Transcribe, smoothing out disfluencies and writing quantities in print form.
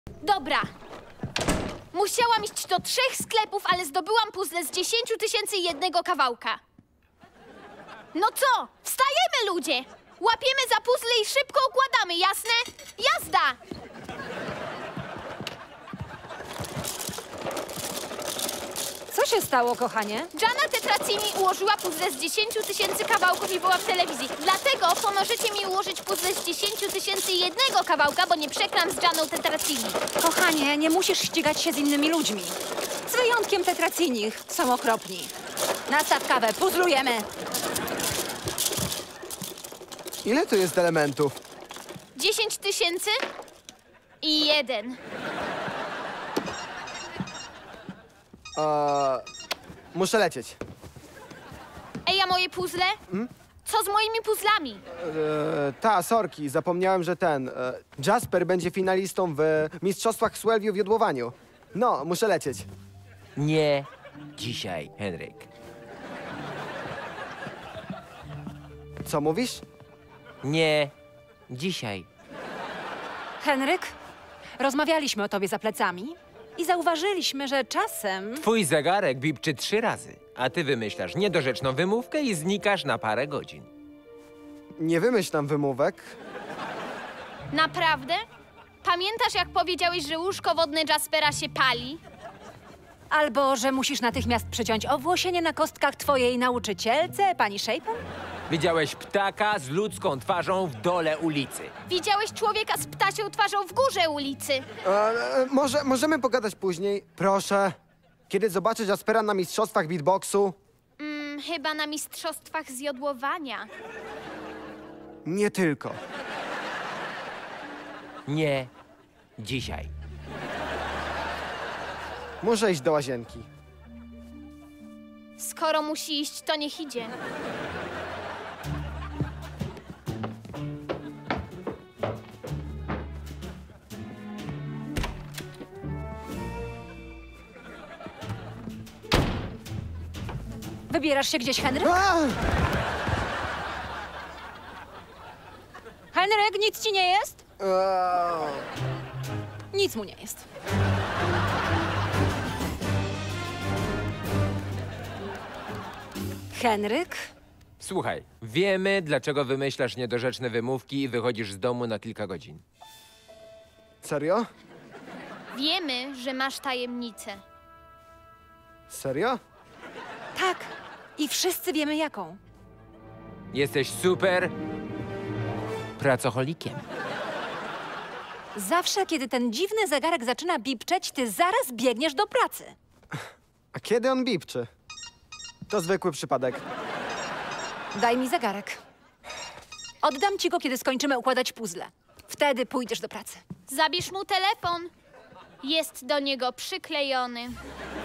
Dobra. Musiałam iść do 3 sklepów, ale zdobyłam puzzle z 10 001 kawałka. No co? Wstajemy, ludzie! Łapiemy za puzzle i szybko układamy, jasne? Jazda! Co się stało, kochanie? Gianna Tetracini ułożyła puzzle z 10 000 kawałków i była w telewizji. Dlatego pomożecie mi ułożyć puzzle z 10 001 kawałka, bo nie przegram z Gianną Tetracini. Kochanie, nie musisz ścigać się z innymi ludźmi. Z wyjątkiem Tetracinich. Są okropni. Nastaw kawę, puzzlujemy. Ile tu jest elementów? 10 000 i 1. Muszę lecieć. Ej, a moje puzzle? Co z moimi puzzlami? Sorki, zapomniałem, że Jasper będzie finalistą w Mistrzostwach Swellview w jodłowaniu. No, muszę lecieć. Nie dzisiaj, Henryk. Co mówisz? Nie dzisiaj. Henryk, rozmawialiśmy o tobie za plecami i zauważyliśmy, że czasem... Twój zegarek bipczy 3 razy, a ty wymyślasz niedorzeczną wymówkę i znikasz na parę godzin. Nie wymyślam wymówek. Naprawdę? Pamiętasz, jak powiedziałeś, że łóżko wodne Jaspera się pali? Albo, że musisz natychmiast przeciąć owłosienie na kostkach twojej nauczycielce, pani Shapen? Widziałeś ptaka z ludzką twarzą w dole ulicy. Widziałeś człowieka z ptasią twarzą w górze ulicy. Możemy pogadać później? Proszę. Kiedy zobaczę Jaspera na mistrzostwach beatboxu? Chyba na mistrzostwach z jodłowania. Nie tylko. Nie dzisiaj. Muszę iść do łazienki. Skoro musi iść, to niech idzie. Wybierasz się gdzieś, Henryk? Henryk, nic ci nie jest? Nic mu nie jest. Henryk? Słuchaj, wiemy, dlaczego wymyślasz niedorzeczne wymówki i wychodzisz z domu na kilka godzin. Serio? Wiemy, że masz tajemnicę. Serio? Tak. I wszyscy wiemy jaką. Jesteś super pracocholikiem. Zawsze, kiedy ten dziwny zegarek zaczyna bipczeć, ty zaraz biegniesz do pracy. A kiedy on bipczy? To zwykły przypadek. Daj mi zegarek. Oddam ci go, kiedy skończymy układać puzzle. Wtedy pójdziesz do pracy. Zabierz mu telefon. Jest do niego przyklejony.